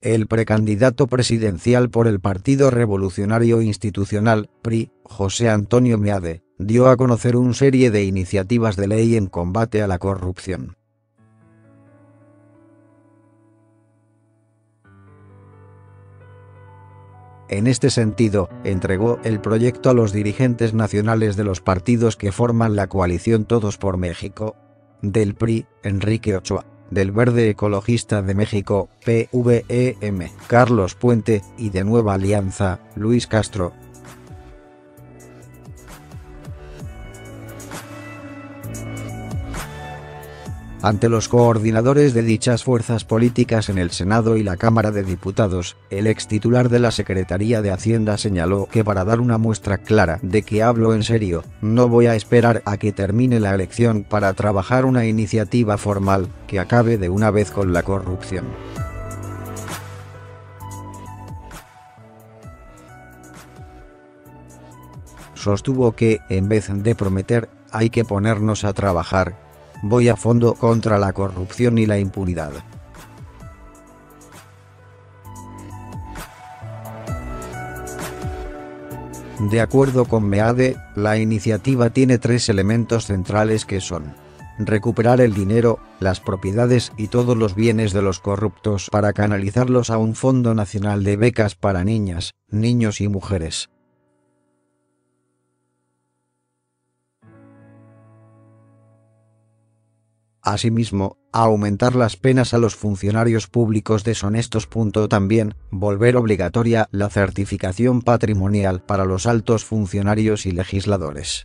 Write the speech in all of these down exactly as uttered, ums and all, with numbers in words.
El precandidato presidencial por el Partido Revolucionario Institucional, P R I, José Antonio Meade, dio a conocer una serie de iniciativas de ley en combate a la corrupción. En este sentido, entregó el proyecto a los dirigentes nacionales de los partidos que forman la coalición Todos por México. Del P R I, Enrique Ochoa; del Verde Ecologista de México, P V E M, Carlos Puente; y de Nueva Alianza, Luis Castro. Ante los coordinadores de dichas fuerzas políticas en el Senado y la Cámara de Diputados, el extitular de la Secretaría de Hacienda señaló que para dar una muestra clara de que hablo en serio, no voy a esperar a que termine la elección para trabajar una iniciativa formal que acabe de una vez con la corrupción. Sostuvo que, en vez de prometer, hay que ponernos a trabajar. Voy a fondo contra la corrupción y la impunidad. De acuerdo con Meade, la iniciativa tiene tres elementos centrales que son: recuperar el dinero, las propiedades y todos los bienes de los corruptos para canalizarlos a un Fondo Nacional de Becas para niñas, niños y mujeres. Asimismo, aumentar las penas a los funcionarios públicos deshonestos. También, volver obligatoria la certificación patrimonial para los altos funcionarios y legisladores.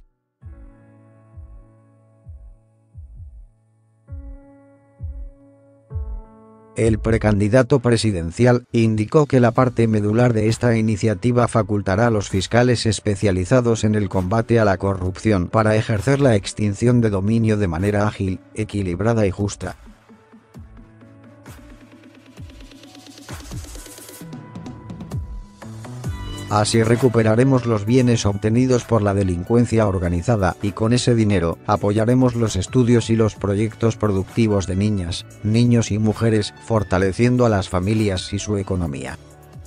El precandidato presidencial indicó que la parte medular de esta iniciativa facultará a los fiscales especializados en el combate a la corrupción para ejercer la extinción de dominio de manera ágil, equilibrada y justa. Así recuperaremos los bienes obtenidos por la delincuencia organizada y con ese dinero apoyaremos los estudios y los proyectos productivos de niñas, niños y mujeres, fortaleciendo a las familias y su economía.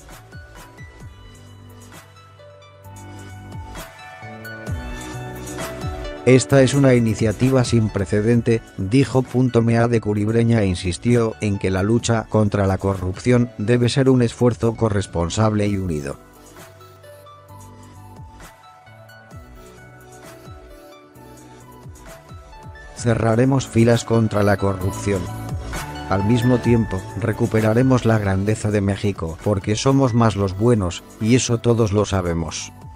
Esta es una iniciativa sin precedente, dijo. Meade Curibreña insistió en que la lucha contra la corrupción debe ser un esfuerzo corresponsable y unido. Cerraremos filas contra la corrupción. Al mismo tiempo, recuperaremos la grandeza de México porque somos más los buenos, y eso todos lo sabemos.